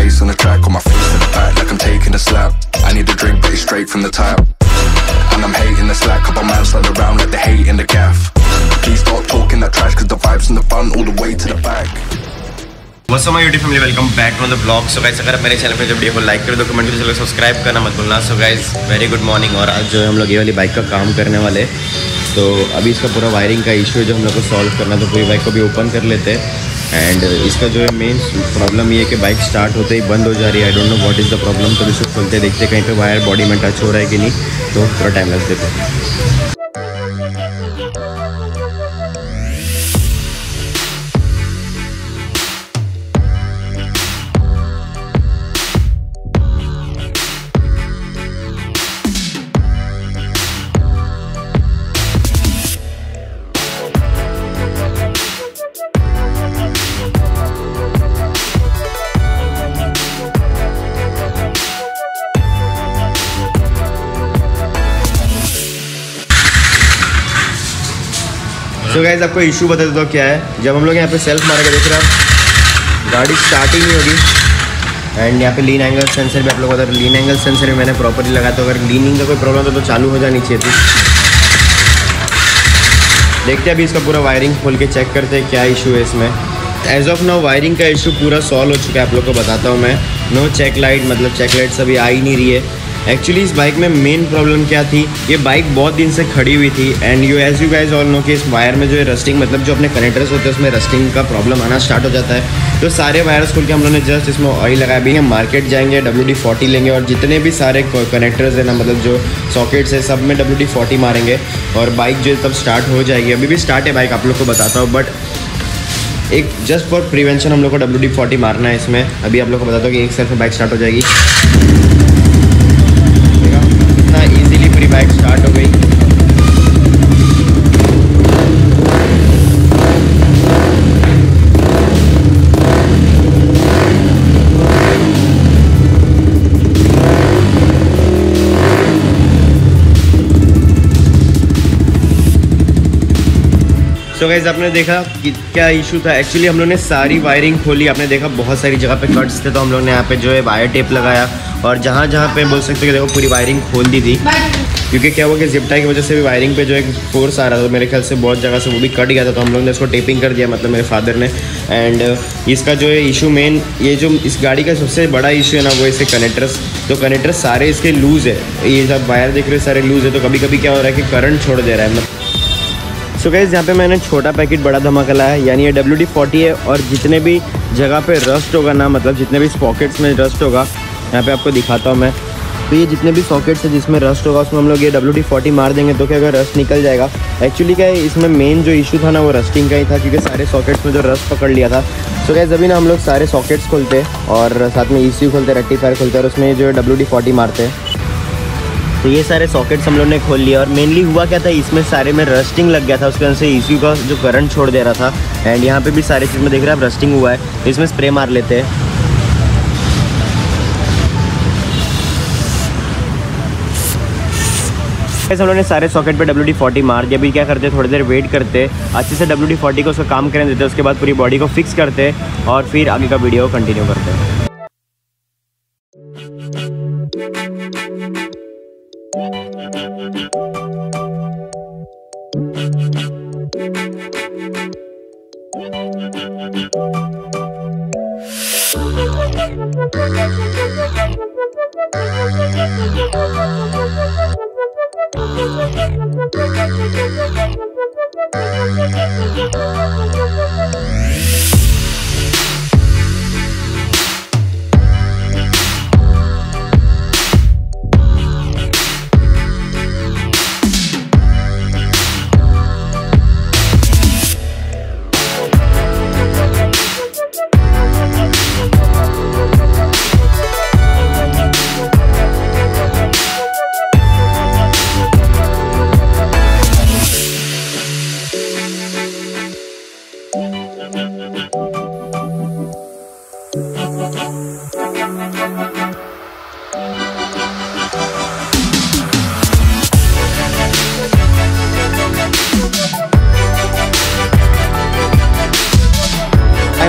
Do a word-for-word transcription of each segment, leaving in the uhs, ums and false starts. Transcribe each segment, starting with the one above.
pace on the track, on my face to the back like I'm taking a slap. I need a drink, but it's straight from the tap. And I'm hating the slack, couple man slide around like they hate in the gaff. Please stop talking that trash, cause the vibes in the front all the way to the back. What's up my YouTube family, welcome back to the vlog. So guys, अगर आप मेरे channel पे जो video को like कर दो, comment कर दो, सब्सक्राइब करना मत भूलना. So guys, very good morning. और आज जो है हम लोग ये वाली बाइक का काम करने वाले. तो अभी इसका पूरा वायरिंग का इशू है जो हम लोग को सॉल्व करना. तो पूरी बाइक को भी ओपन कर लेते हैं. एंड इसका जो है मेन प्रॉब्लम ये है कि बाइक स्टार्ट होते ही बंद हो जा रही है. I don't know what is the problem. तो इसको खोलते देखते कहीं पे वायर बॉडी में टच हो रहा है कि नहीं. तो थोड़ा टाइम लग देते हैं. सो so गाइस, आपको इशू बता देता हूँ क्या है. जब हम लोग यहाँ पे सेल्फ मारेंगे, देख रहे हैं आप, गाड़ी स्टार्ट ही नहीं होगी. एंड यहाँ पे लीन एंगल सेंसर भी आप लोग बता रहे. लीन एंगल सेंसर भी मैंने प्रॉपर्ली लगाया. तो अगर लीनिंग का कोई प्रॉब्लम हो तो चालू हो जानी चाहिए थी. देखते हैं अभी इसका पूरा वायरिंग खोल के चेक करते हैं क्या इशू है इसमें. एज ऑफ नाउ वायरिंग का इशू पूरा सॉल्व हो चुका है. आप लोग को बताता हूँ मैं. नो चेक लाइट, मतलब चेक लाइट अभी आ ही नहीं रही है. एक्चुअली इस बाइक में मेन प्रॉब्लम क्या थी, ये बाइक बहुत दिन से खड़ी हुई थी. And you as you guys all know कि इस वायर में जो है रस्टिंग, मतलब जो अपने कनेक्टर्स होते हैं उसमें रस्टिंग का प्रॉब्लम आना स्टार्ट हो जाता है. तो सारे वायर्स खोल के हम लोगों ने जस्ट इसमें ऑयल लगाया. भी हम मार्केट जाएंगे, डब्ल्यू डी फोर्टी लेंगे और जितने भी सारे कनेक्टर्स हैं ना, मतलब जो सॉकेट्स है, सब में डब्ल्यू डी फोर्टी मारेंगे और बाइक जो है तब स्टार्ट हो जाएगी. अभी भी स्टार्ट है बाइक, आप लोग को बताता हूँ. बट एक जस्ट फॉर प्रिवेंशन हम लोग को डब्ल्यू डी फोर्टी मारना है इसमें. अभी आप लोग को बताता हूँ कि एक सेल्फ में बाइक स्टार्ट हो जाएगी. इतना इजीली पूरी बाइक स्टार्ट हो गई. तो गाइस, आपने देखा कि क्या इशू था. एक्चुअली हम लोग ने सारी वायरिंग खोली. आपने देखा बहुत सारी जगह पे कट्स थे, तो हम लोग ने यहाँ पे जो है वायर टेप लगाया और जहाँ जहाँ पे बोल सकते हो कि देखो पूरी वायरिंग खोल दी थी. क्योंकि क्या हुआ कि जिप टाई की वजह से भी वायरिंग पे जो एक फोर्स आ रहा था, तो मेरे ख्याल से बहुत जगह से वो भी कट गया था. तो हम लोग ने इसको टेपिंग कर दिया, मतलब मेरे फादर ने. एंड इसका जो है इशू मेन, ये जो इस गाड़ी का सबसे बड़ा इशू है ना, वो इसके कनेक्टर्स. तो कनेक्टर्स सारे इसके लूज़ है. ये जब वायर देख रहे हो सारे लूज़ है. तो कभी कभी क्या हो रहा है कि करंट छोड़ दे रहा है. मतलब सो so गाइस, यहाँ पे मैंने छोटा पैकेट बड़ा धमाका लाया है. यानी ये डब्ल्यू डी फोर्टी है. और जितने भी जगह पे रस्ट होगा ना, मतलब जितने भी पॉकेट्स में रस्ट होगा, यहाँ पे आपको दिखाता हूँ मैं. तो ये जितने भी सॉकेट्स है जिसमें रस्ट होगा, उसमें हम लोग ये डब्ल्यू डी फोर्टी मार देंगे. तो क्या अगर रस्ट निकल जाएगा. एक्चुअली क्या है, इसमें मेन जो इशू था ना, वो रस्टिंग का ही था. क्योंकि सारे सॉकेट्स में जो रस्ट पकड़ लिया था. सो गाइस, अभी ना हम लोग सारे सॉकेट्स खोलते हैं और साथ में ई सी यू खोलते, रेक्टिफायर खोलते हैं और उसमें जो है डब्ल्यू डी फोर्टी मारते हैं. तो ये सारे सॉकेट्स हम लोग ने खोल लिया. और मेनली हुआ क्या था, इसमें सारे में रस्टिंग लग गया था. उसके वजह से ई सी यू का जो करंट छोड़ दे रहा था. एंड यहाँ पे भी सारे चीज़ में देख रहे हैं आप रस्टिंग हुआ है. तो इसमें स्प्रे मार लेते हैं. हम लोगों ने सारे सॉकेट पे डब्ल्यू डी फोर्टी मार दिया. अभी क्या करते हैं, थोड़ी देर वेट करते हैं, अच्छे से डब्ल्यू डी फोर्टी को उसका काम करने देते हैं. उसके बाद पूरी बॉडी को फिक्स करते हैं और फिर आगे का वीडियो कंटिन्यू करते हैं.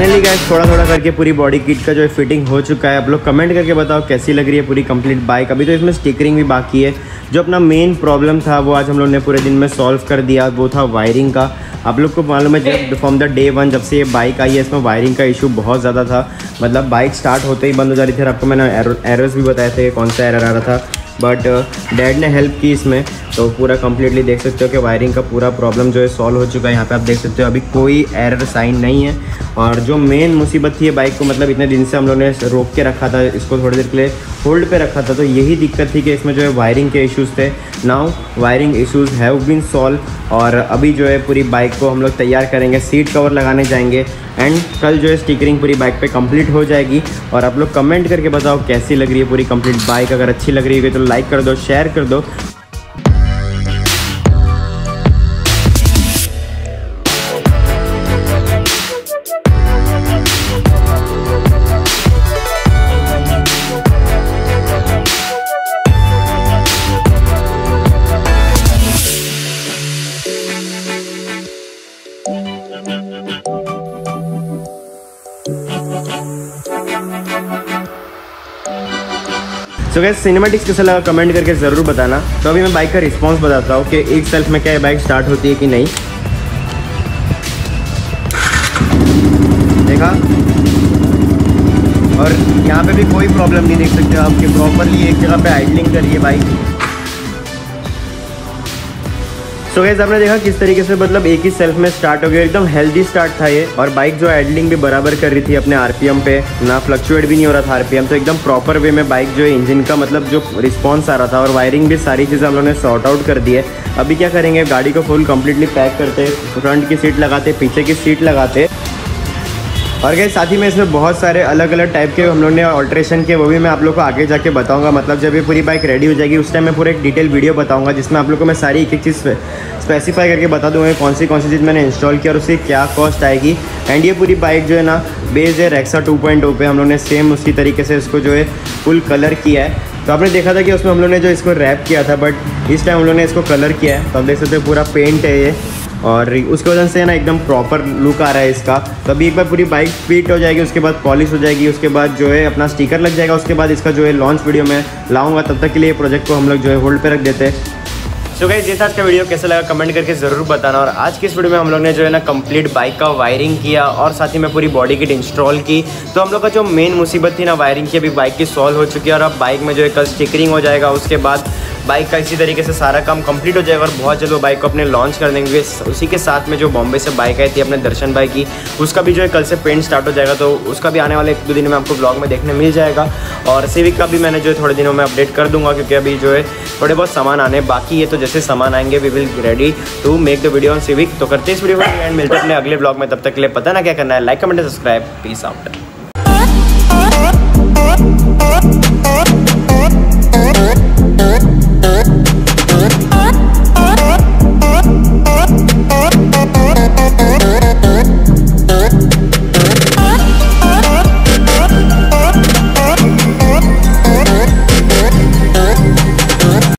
फाइनली गाइस थोड़ा थोड़ा करके पूरी बॉडी किट का जो है फिटिंग हो चुका है। आप लोग कमेंट करके बताओ कैसी लग रही है पूरी कंप्लीट बाइक। अभी तो इसमें स्टिकरिंग भी बाकी है। जो अपना मेन प्रॉब्लम था वो आज हम लोग ने पूरे दिन में सॉल्व कर दिया, वो था वायरिंग का। आप लोग को मालूम है जब फ्रॉम द डे वन जब से ये बाइक आई है इसमें वायरिंग का इशू बहुत ज़्यादा था। मतलब बाइक स्टार्ट होते ही बंद हो जा रही थी। और आपको मैंने एरर्स भी बताए थे कौन सा एरर आ रहा था, बट डैड ने हेल्प की इसमें, तो पूरा कम्प्लीटली देख सकते हो कि वायरिंग का पूरा प्रॉब्लम जो है सॉल्व हो चुका है। यहाँ पे आप देख सकते हो अभी कोई एरर साइन नहीं है। और जो मेन मुसीबत थी बाइक को, मतलब इतने दिन से हम लोगों ने रोक के रखा था, इसको थोड़ी देर के लिए होल्ड पे रखा था, तो यही दिक्कत थी कि इसमें जो है वायरिंग के इश्यूज़ थे। Now wiring issues have been solve और अभी जो है पूरी बाइक को हम लोग तैयार करेंगे, सीट कवर लगाने जाएंगे एंड कल जो है स्टिकरिंग पूरी बाइक पे कंप्लीट हो जाएगी। और आप लोग कमेंट करके बताओ कैसी लग रही है पूरी कंप्लीट बाइक। अगर अच्छी लग रही है तो लाइक कर दो, शेयर कर दो। सो गाइस सिनेमैटिक्स कैसा लगा कमेंट करके ज़रूर बताना। तो अभी मैं बाइक का रिस्पांस बताता हूँ कि एक सेल्फ में क्या बाइक स्टार्ट होती है कि नहीं। देखा, और यहाँ पे भी कोई प्रॉब्लम नहीं देख सकते आप कि प्रॉपरली एक जगह पे आइडलिंग कर रही है बाइक। सो गाइस आपने देखा किस तरीके से मतलब एक ही सेल्फ में स्टार्ट हो गया, एकदम हेल्दी स्टार्ट था ये। और बाइक जो आइडलिंग भी बराबर कर रही थी अपने आरपीएम पे, ना फ्लक्चुएट भी नहीं हो रहा था आरपीएम, तो एकदम प्रॉपर वे में बाइक जो है इंजन का मतलब जो रिस्पॉन्स आ रहा था। और वायरिंग भी सारी चीज़ें हम लोगों ने सॉर्ट आउट कर दी है। अभी क्या करेंगे, गाड़ी को फुल कम्प्लीटली पैक करते, फ्रंट की सीट लगाते, पीछे की सीट लगाते। और गाइस साथ ही में इसमें बहुत सारे अलग अलग टाइप के हम लोग ने ऑल्ट्रेशन के, वो भी मैं आप लोग को आगे जाके बताऊंगा। मतलब जब ये पूरी बाइक रेडी हो जाएगी उस टाइम मैं पूरा एक डिटेल वीडियो बताऊंगा जिसमें आप लोग को मैं सारी एक एक चीज़ स्पेसिफाई करके बता दूँगा कौन सी कौन सी चीज़ मैंने इंस्टॉल किया और उसकी क्या कॉस्ट आएगी। एंड ये पूरी बाइक जो है ना बेस है रेक्सा टू पॉइंट ओ पे, हम लोग ने सेम उसी तरीके से इसको जो है फुल कलर किया है। तो आपने देखा था कि उसमें हम लोग ने जो इसको रैप किया था, बट इस टाइम हम लोग ने इसको कलर किया है। तो आप देख सकते हो पूरा पेंट है ये, और उसकी वजह से ना एकदम प्रॉपर लुक आ रहा है इसका। तो अभी एक बार पूरी बाइक फिट हो जाएगी, उसके बाद पॉलिश हो जाएगी, उसके बाद जो है अपना स्टिकर लग जाएगा, उसके बाद इसका जो है लॉन्च वीडियो में लाऊंगा। तब तक के लिए प्रोजेक्ट को हम लोग जो है होल्ड पे रख देते हैं। सो गाइस ये था आज का वीडियो, कैसा लगा कमेंट करके ज़रूर बताना। और आज की इस वीडियो में हम लोग ने जो है ना कंप्लीट बाइक का वायरिंग किया और साथ ही में पूरी बॉडी किट इंस्टॉल की। तो हम लोग का जो मेन मुसीबत थी ना वायरिंग की, अभी बाइक की सॉल्व हो चुकी है। और अब बाइक में जो है कल स्टिकरिंग हो जाएगा, उसके बाद बाइक का इसी तरीके से सारा काम कंप्लीट हो जाएगा और बहुत जल्द वो बाइक को अपने लॉन्च कर देंगे। उसी के साथ में जो बॉम्बे से बाइक आई थी अपने दर्शन बाइक की, उसका भी जो है कल से पेंट स्टार्ट हो जाएगा। तो उसका भी आने वाले एक दो दिन में आपको ब्लॉग में देखने मिल जाएगा। और सिविक का भी मैंने जो है थोड़े दिनों में अपडेट कर दूंगा, क्योंकि अभी जो है थोड़े बहुत सामान आने बाकी है। तो जैसे सामान आएंगे we will ready to make the video on Civic. तो करते हैं इस वीडियो को एंड मिलते हैं अपने अगले ब्लॉग में। तब तक के लिए पता ना क्या करना है, like comment subscribe. Peace out.